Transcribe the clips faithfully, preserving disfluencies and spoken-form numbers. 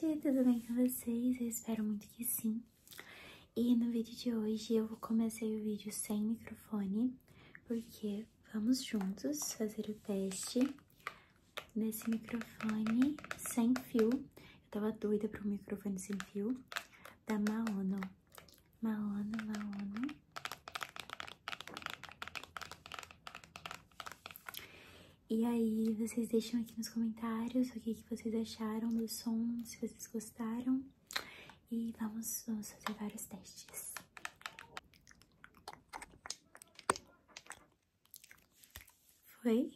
gente, tudo bem com vocês? Eu espero muito que sim. E no vídeo de hoje eu vou começar o vídeo sem microfone, porque vamos juntos fazer o teste nesse microfone sem fio. Eu tava doida pro microfone sem fio da Maono. Maono, Maono. E aí, vocês deixam aqui nos comentários o que, que vocês acharam do som, se vocês gostaram. E vamos, vamos fazer vários testes. Foi?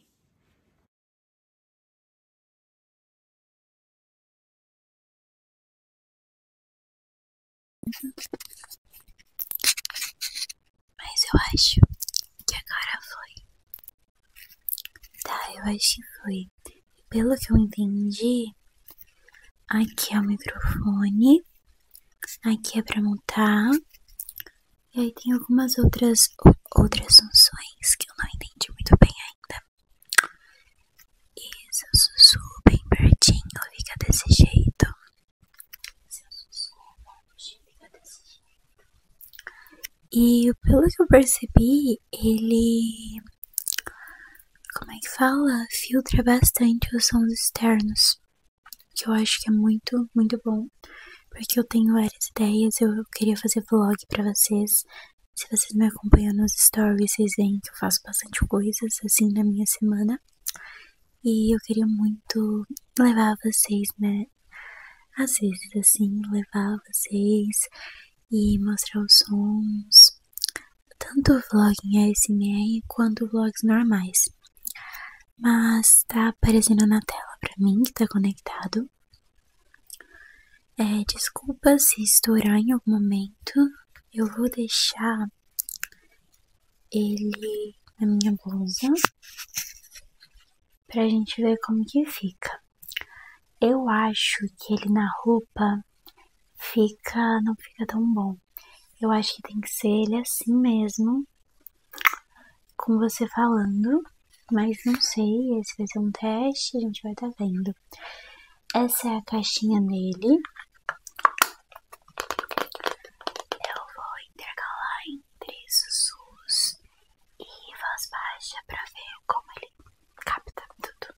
Mas eu acho que agora foi. Tá, eu acho que foi. Pelo que eu entendi, aqui é o microfone, aqui é pra montar, e aí tem algumas outras, outras funções que eu não entendi muito bem ainda. E se eu sussurro bem pertinho, fica desse jeito. Se eu sussurro longe, fica desse jeito. E pelo que eu percebi, ele... como é que fala? Filtra bastante os sons externos, que eu acho que é muito, muito bom, porque eu tenho várias ideias. Eu queria fazer vlog pra vocês. Se vocês me acompanham nos stories, vocês veem que eu faço bastante coisas assim na minha semana, e eu queria muito levar vocês, né, às vezes assim, levar vocês e mostrar os sons, tanto vlog em A S M R quanto vlogs normais. Mas tá aparecendo na tela pra mim que tá conectado. É, desculpa se estourar em algum momento. Eu vou deixar ele na minha blusa pra gente ver como que fica. Eu acho que ele na roupa fica, não fica tão bom. Eu acho que tem que ser ele assim mesmo, com você falando. Mas não sei, esse vai ser um teste, a gente vai estar vendo. Essa é a caixinha dele. Eu vou intercalar entre sussurros e voz baixa pra ver como ele capta tudo.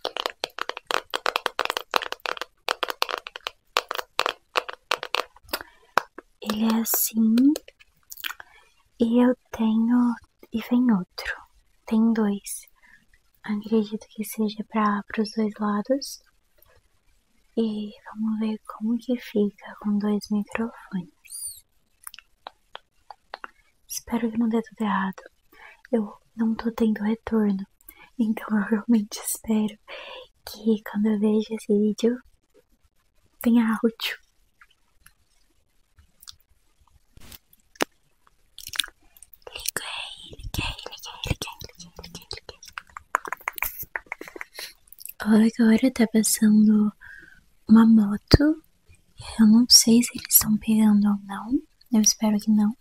Ele é assim, e eu tenho, e vem outro, tem dois. Acredito que seja para os dois lados. E vamos ver como que fica com dois microfones. Espero que não dê tudo errado. Eu não tô tendo retorno, então eu realmente espero que quando eu veja esse vídeo tenha áudio. Liguei, liguei, liguei, liguei, liguei, liguei, liguei. Agora tá passando uma moto. Eu não sei se eles estão pegando ou não. Eu espero que não.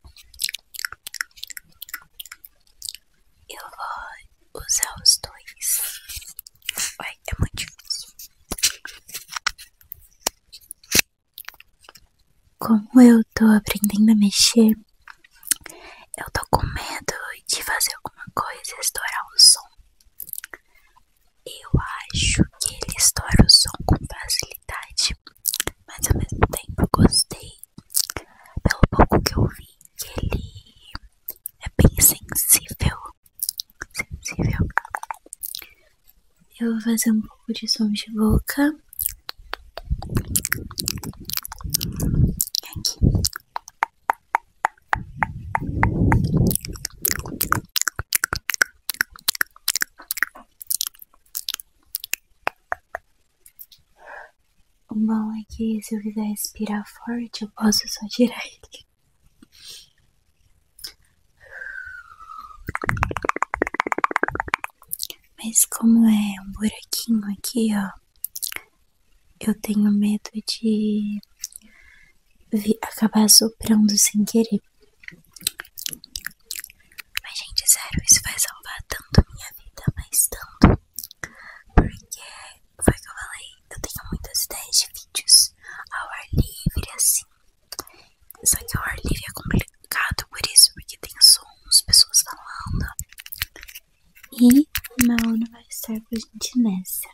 Eu vou usar os dois. Ai, é muito difícil. Como eu tô aprendendo a mexer, eu tô com medo de fazer alguma coisa e estourar o som. Eu acho que ele estoura o som com facilidade, mas ao mesmo tempo eu gostei, pelo pouco que eu vi, que ele é bem sensível. Sensível. Eu vou fazer um pouco de som de boca. Aqui. O bom é que se eu quiser respirar forte, eu posso só tirar ele. Mas como é um buraquinho aqui, ó, eu tenho medo de acabar soprando sem querer. Mas, gente, sério, isso vai salvar tanto a minha vida, mas tanto. Porque, foi o que eu falei, eu tenho muitas ideias de vídeos. E o Maono vai estar com a gente nessa.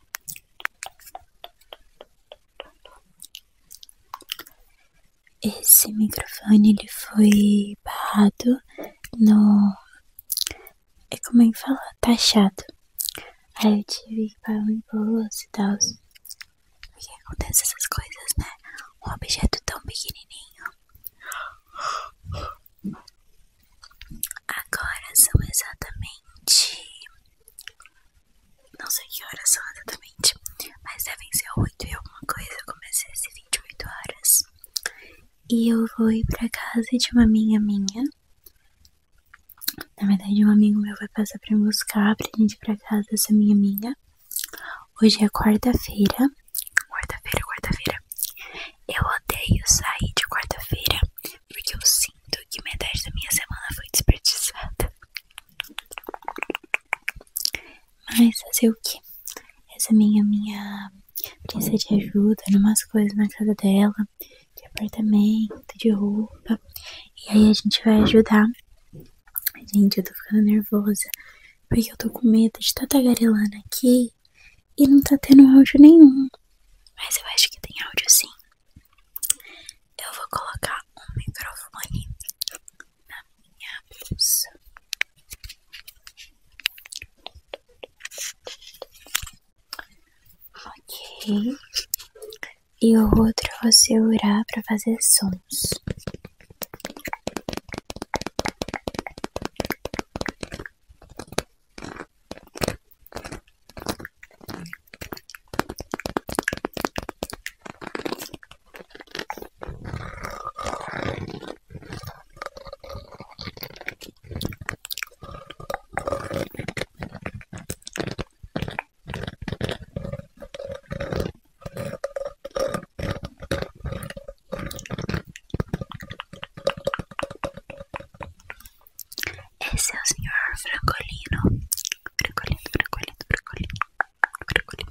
Esse microfone, ele foi barrado no... É como é que fala? Taxado. Aí eu tive que pagar um imposto e tal. Porque acontece essas coisas, né? Um objeto tão pequenininho. Agora são exatamente... Não sei que horas são exatamente, mas devem ser oito e alguma coisa. Eu comecei esse vídeo oito horas. E eu vou ir pra casa de uma amiga minha. Na verdade, um amigo meu vai passar pra me buscar pra gente ir pra casa dessa minha amiga. Hoje é quarta-feira. Quarta-feira, quarta-feira. Eu odeio sair de quarta-feira, porque eu sinto que metade da minha semana foi desperdiçada. Mas fazer o quê? Essa amiga minha precisa de ajuda em umas coisas na casa dela, de apartamento, de roupa. E aí a gente vai ajudar. Gente, eu tô ficando nervosa, porque eu tô com medo de estar tagarelando aqui e não tá tendo áudio nenhum. Mas eu acho que tem áudio sim. Eu vou colocar um microfone na minha bolsa. Ok. E o outro eu vou segurar pra fazer sons. Esse é o senhor Francolino. Francolino, Francolino, Francolino. Francolino,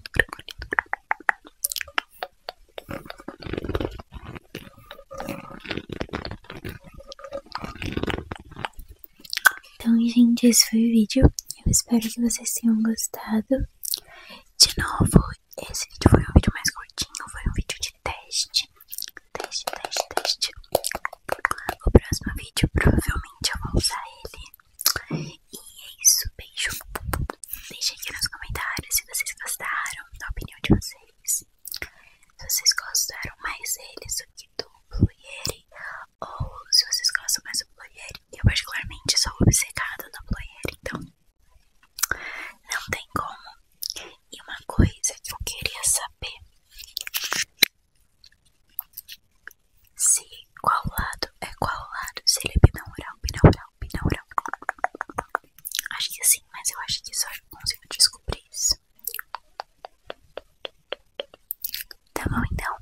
Francolino. Então, gente, esse foi o vídeo. Eu espero que vocês tenham gostado. De novo, esse vídeo foi um vídeo mais curtinho. Foi um vídeo de teste. Teste, teste, teste. O próximo vídeo, provavelmente, eu vou usar ele. E é isso, beijo. Deixa aqui nos comentários se vocês gostaram da opinião de vocês. Se vocês gostaram mais deles do que do Blueberry, ou se vocês gostam mais do Blueberry. Eu particularmente sou obcecada no Blueberry, então não tem como. E uma coisa que eu queria saber, se qual lado é qual lado, se ele é binaural, binaural, binaural. Acho que sim, mas eu acho que só eu consigo descobrir isso. Tá bom, então.